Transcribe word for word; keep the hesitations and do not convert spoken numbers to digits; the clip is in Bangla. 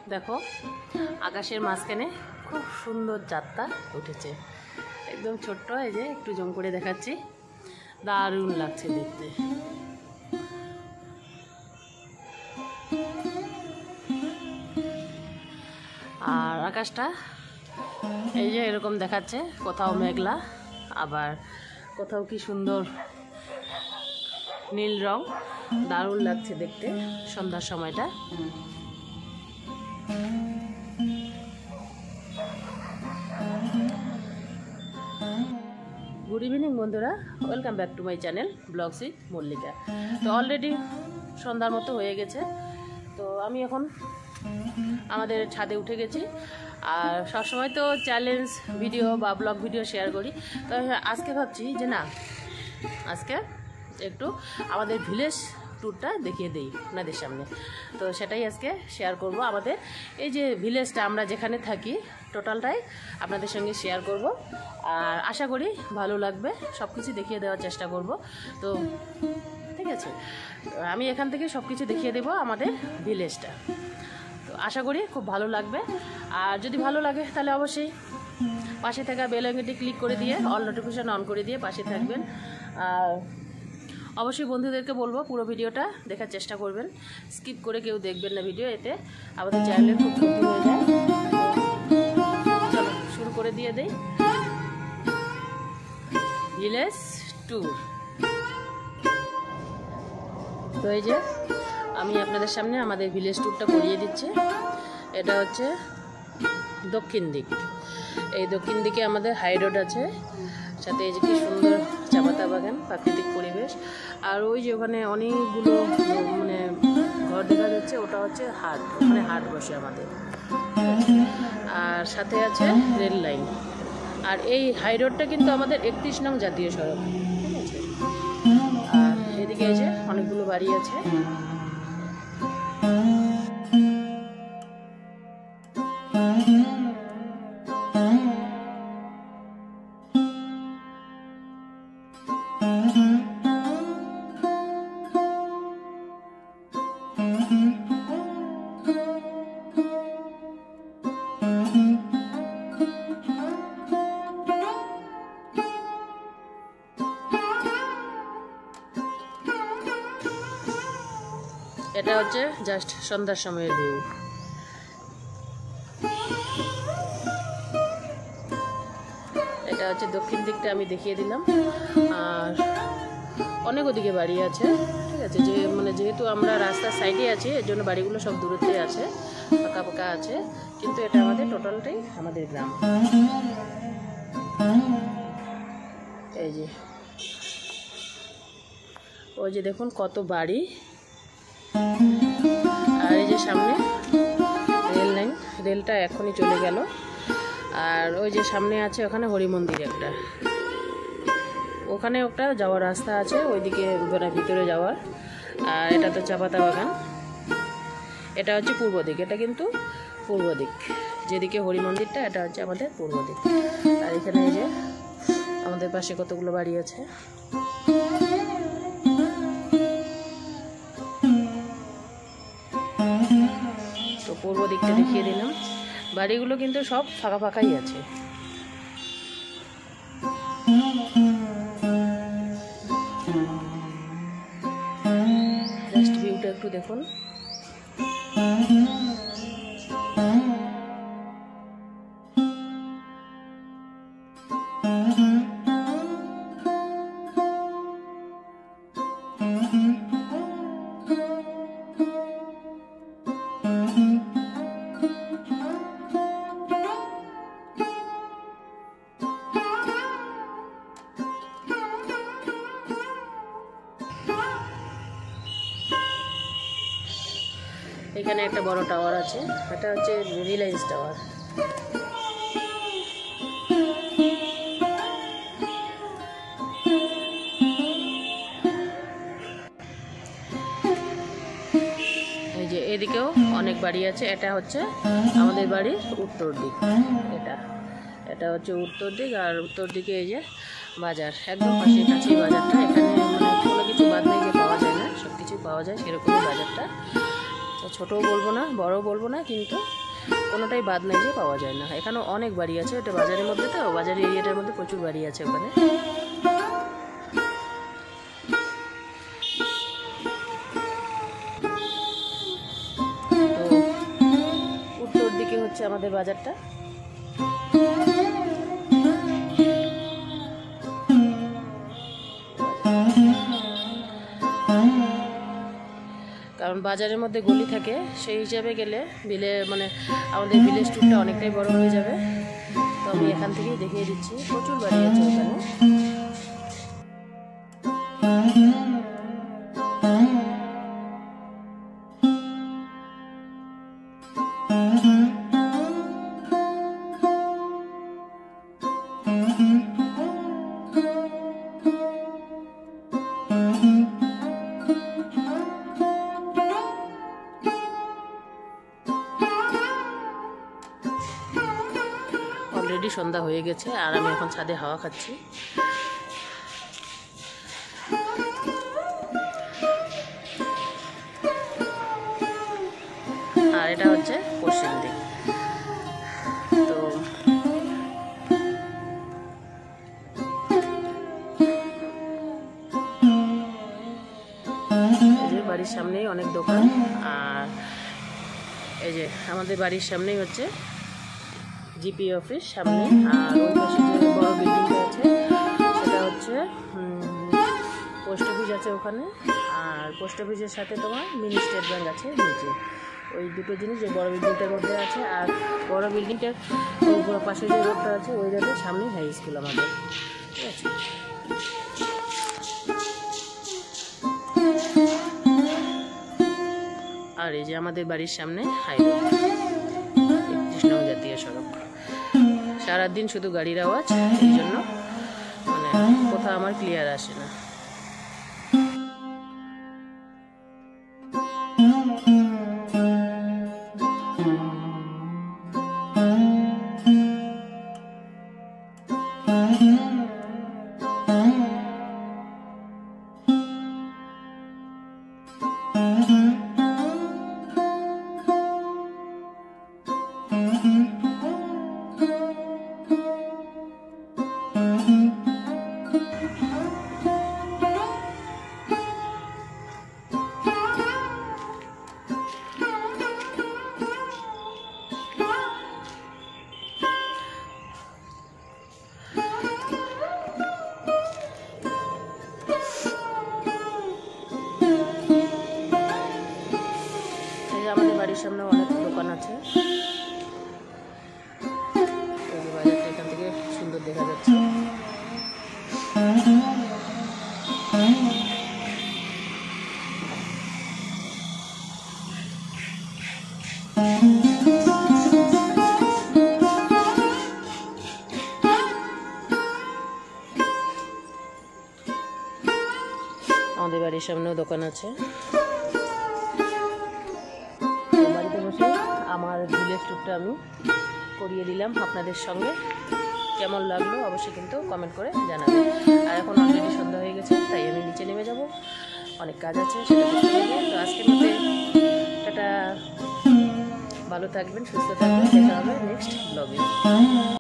দেখো আকাশের মাঝখানে খুব সুন্দর চাঁদটা উঠেছে, একদম ছোট্ট। এই যে একটু জম করে দেখাচ্ছি, দারুণ লাগছে দেখতে। আর আকাশটা এই যে এরকম দেখাচ্ছে, কোথাও মেঘলা আবার কোথাও কি সুন্দর নীল রং, দারুণ লাগছে দেখতে সন্ধ্যার সময়টা। গুড ইভিনিং বন্ধুরা, welcome back to my channel vlogs with Mallika. তো অলরেডি সন্ধ্যার মতো হয়ে গেছে, তো আমি এখন আমাদের ছাদে উঠে গেছি। আর সবসময় তো চ্যালেঞ্জ ভিডিও বা ব্লগ ভিডিও শেয়ার করি, তো আজকে ভাবছি যে না, আজকে একটু আমাদের ভিলেজ ট্যুরটা দেখিয়ে দিই আপনাদের সামনে। তো সেটাই আজকে শেয়ার করব। আমাদের এই যে ভিলেজটা আমরা যেখানে থাকি টোটালটাই আপনাদের সঙ্গে শেয়ার করব, আর আশা করি ভালো লাগবে, সব কিছু দেখিয়ে দেওয়ার চেষ্টা করব। তো ঠিক আছে, আমি এখান থেকে সব কিছু দেখিয়ে দেবো আমাদের ভিলেজটা। তো আশা করি খুব ভালো লাগবে, আর যদি ভালো লাগে তাহলে অবশ্যই পাশে থাকা বেল আইকনটি ক্লিক করে দিয়ে অল নোটিফিকেশন অন করে দিয়ে পাশে থাকবেন। আর অবশ্যই বন্ধুদেরকে বলবো পুরো ভিডিওটা দেখার চেষ্টা করবেন, স্কিপ করে কেউ দেখবেন না ভিডিও, এতে আমাদের চ্যানেলের খুব ক্ষতি হয়ে যায়। চলো শুরু করে দিয়ে দেই ভিলেজ ট্যুর। তো এই যে আমি আপনাদের সামনে আমাদের ভিলেজ ট্যুরটা করিয়ে দিচ্ছি। এটা হচ্ছে দক্ষিণ দিক, এই দক্ষিণ দিকে আমাদের হাই রোড আছে, সাথে এই যে কি সুন্দর চা পাতা বাগান, প্রাকৃতিক পরিবেশ। আর ওই যে ওখানে অনেকগুলো মানে ঘর দেখা যাচ্ছে, ওটা হচ্ছে হাট, ওখানে হাট বসে আমাদের। আর সাথে আছে রেল লাইন। আর এই হাই রোডটা কিন্তু আমাদের একত্রিশ নং জাতীয় সড়ক, ঠিক আছে। আর এদিকে এই যে অনেকগুলো বাড়ি আছে। এটা হচ্ছে জাস্ট সন্ধ্যার সময়ের ভিউ। এটা হচ্ছে দক্ষিণ দিকটা আমি দেখিয়ে দিলাম। আর অনেক ওদিকে বাড়ি আছে, ঠিক আছে। যে মানে যেহেতু আমরা রাস্তার সাইডে আছি, এর জন্য বাড়িগুলো সব দূরত্বে আছে, ফাঁকা ফাঁকা আছে, কিন্তু এটা আমাদের টোটালটাই আমাদের গ্রাম। এই যে ওই যে দেখুন কত বাড়ি, আর এই যে সামনে রেল লাইন, রেলটা এখনই চলে গেল। আর ওই যে সামনে আছে ওখানে হরি মন্দির একটা, ওখানে একটা যাওয়ার রাস্তা আছে ওইদিকে ভিতরে যাওয়ার। আর এটা তো চা পাতা বাগান। এটা হচ্ছে পূর্ব দিক, এটা কিন্তু পূর্ব দিক, যেদিকে হরি মন্দিরটা এটা হচ্ছে আমাদের পূর্ব দিক। আর এখানে এই যে আমাদের পাশে কতগুলো বাড়ি আছে। তো পূর্ব দিকটা দেখিয়ে দিলাম, বাড়িগুলো কিন্তু সব ফাঁকা ফাঁকাই আছে। জাস্ট ভিউটা একটু দেখুন। এখানে একটা বড় টাওয়ার আছে, এটা হচ্ছে রিলায়েন্স টাওয়ার। এই যে এদিকেও অনেক বাড়ি আছে। এটা হচ্ছে আমাদের বাড়ির উত্তর দিক, এটা এটা হচ্ছে উত্তর দিক। আর উত্তর দিকে এই যে বাজার, একদম পাশে কাছেই বাজারটা। এখানে মানে কোনো কিছু বাদ নেই যে পাওয়া যায় না, সব কিছু পাওয়া যায়, সেরকমই বাজারটা। তো ছোটও বলবো না, বড়ও বলবো না, কিন্তু কোনোটাই বাদ নেই যে পাওয়া যায় না। এখানেও অনেক বাড়ি আছে, এটা বাজারের মধ্যে, তো বাজারের এরিয়াটার মধ্যে প্রচুর বাড়ি আছে ওখানে। তো উত্তর দিকে হচ্ছে আমাদের বাজারটা। কারণ বাজারের মধ্যে গলি থাকে, সেই হিসাবে গেলে বিলে মানে আমাদের ভিলেজ ট্যুরটা অনেকটাই বড় হয়ে যাবে। তো আমি এখান থেকেই দেখিয়ে দিচ্ছি, প্রচুর বাড়ি আছে ওখানে। অলরেডি সন্ধ্যা হয়ে গেছে আর আমি এখন ছাদে হাওয়া খাচ্ছি। আর এটা হচ্ছে পশ্চিম দিক। তো এই যে বাড়ির সামনেই অনেক দোকান, আর এই যে আমাদের বাড়ির সামনেই হচ্ছে জিপি অফিস সামনে। আর ওই পাশে যে বড় বিল্ডিংটা আছে সেটা হচ্ছে পোস্ট অফিস আছে ওখানে। আর পোস্ট অফিসের সাথে তোমার মিনি স্টেট ব্যাংক আছে নিচে। ওই দুটো জিনিস যে বড় বিল্ডিংটার মধ্যে আছে। আর বড় বিল্ডিংটার পাশে যে রোডটা আছে ওই রোডের সামনে হাই স্কুল আমাদের, ঠিক আছে। আর এই যে আমাদের বাড়ির সামনে হাইরোড, একত্রিশ নং জাতীয় সড়ক। সারাদিন শুধু গাড়ির আওয়াজ, এই জন্য মানে কোথাও আমার ক্লিয়ার আসে না। আমাদের বাড়ির সামনে অনেক দোকান আছে। বাজারটা এখান থেকে সুন্দর দেখা যাচ্ছে। আমাদের বাড়ির সামনেও দোকান আছে। বাড়িতে বসে আমার ভিলেজ ট্যুরটা আমি করিয়ে দিলাম আপনাদের সঙ্গে। কেমন লাগলো অবশ্যই কিন্তু কমেন্ট করে জানাবেন। আর এখন অলরেডি সন্ধ্যা হয়ে গেছে, তাই আমি নিচে নেমে যাব, অনেক কাজ আছে সেটা করতে হবে। তো আজকের মধ্যে টাটা, ভালো থাকবেন, সুস্থ থাকবেন, দেখা হবে নেক্সট ব্লগে।